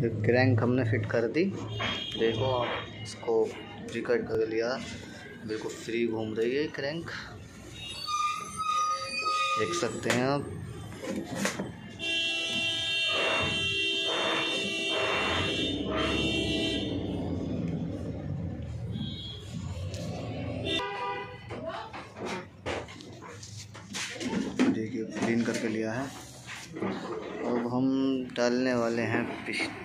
Crank हमने fit कर दी। देखो आप, इसको रिकट कर लिया, बिल्कुल फ्री घूम रही है क्रैंक, देख सकते हैं आप। देखिए क्लीन करके लिया है। अब हम डालने वाले हैं पिस्टन।